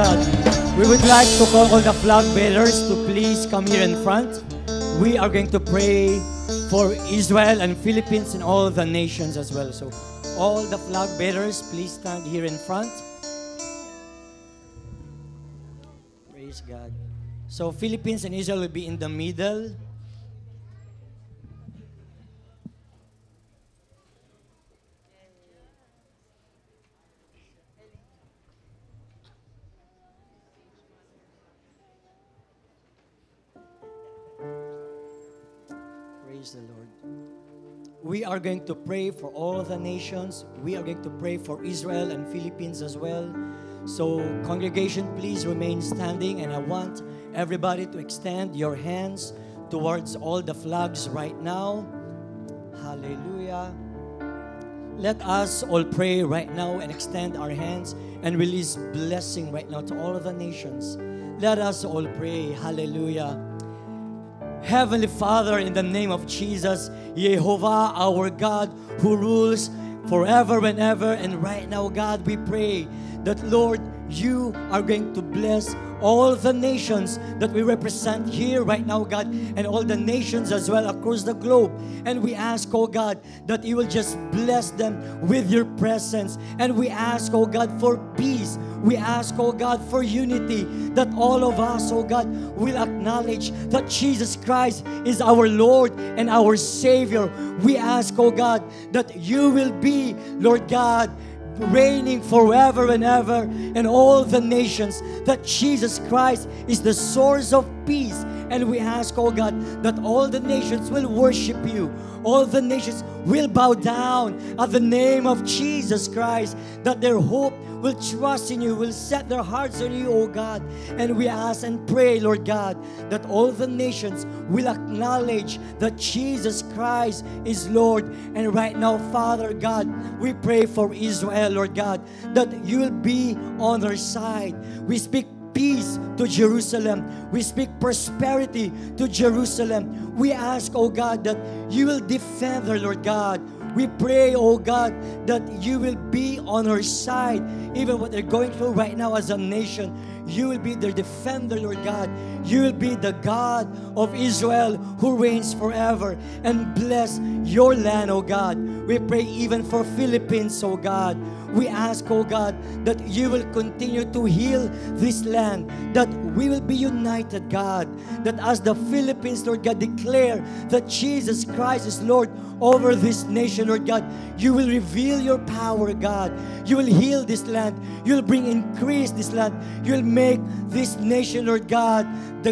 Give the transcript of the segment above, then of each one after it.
God. We would like to call all the flag bearers to please come here in front. We are going to pray for Israel and Philippines and all the nations as well. So all the flag bearers, please stand here in front. Praise God. So Philippines and Israel will be in the middle. Praise the Lord. We are going to pray for all the nations. We are going to pray for Israel and Philippines as well. So congregation, please remain standing, and I want everybody to extend your hands towards all the flags right now. Hallelujah. Let us all pray right now and extend our hands and release blessing right now to all of the nations. Let us all pray. Hallelujah. Heavenly Father, in the name of Jesus, Jehovah, our God, who rules forever and ever, and right now, God, we pray that, Lord, you are going to bless all the nations that we represent here right now, God, and all the nations as well across the globe. And we ask, oh God, that you will just bless them with your presence. And we ask, oh God, for peace. We ask, oh God, for unity, that all of us, oh God, will acknowledge that Jesus Christ is our Lord and our Savior. We ask, oh God, that you will be, Lord God, reigning forever and ever in all the nations, that Jesus Christ is the source of peace. And we ask, oh God, that all the nations will worship you. All the nations will bow down at the name of Jesus Christ, that their hope will trust in you, will set their hearts on you, oh God. And we ask and pray, Lord God, that all the nations will acknowledge that Jesus Christ is Lord. And right now, Father God, we pray for Israel, Lord God, that you will be on their side. We speak peace to Jerusalem. We speak prosperity to Jerusalem. We ask, oh God, that you will defend her, Lord God. We pray, oh God, that you will be on her side. Even what they're going through right now as a nation, you will be their defender, Lord God. You will be the God of Israel who reigns forever. And bless your land, oh God. We pray even for Philippines, oh God. We ask, oh God, that you will continue to heal this land, that we will be united, God, that as the Philippines, Lord God, declare that Jesus Christ is Lord over this nation, Lord God, you will reveal your power, God. You will heal this land. You will bring increase this land. You will make this nation, Lord God,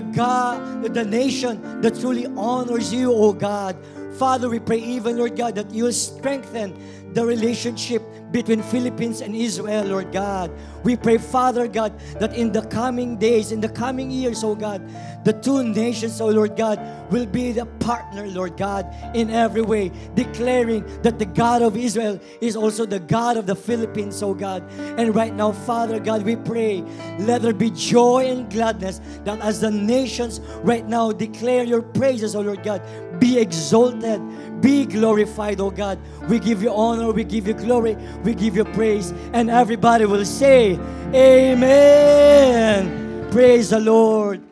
the nation that truly honors you, oh God. Father, we pray even, Lord God, that you will strengthen the relationship between Philippines and Israel, Lord God. We pray, Father God, that in the coming days, in the coming years, oh God, the two nations, oh Lord God, will be the partner, Lord God, in every way, declaring that the God of Israel is also the God of the Philippines, oh God. And right now, Father God, we pray, let there be joy and gladness, that as the nations right now declare your praises, oh Lord God, be exalted, be glorified, oh God. We give you honor, we give you glory, we give you praise. And everybody will say, Amen. Praise the Lord.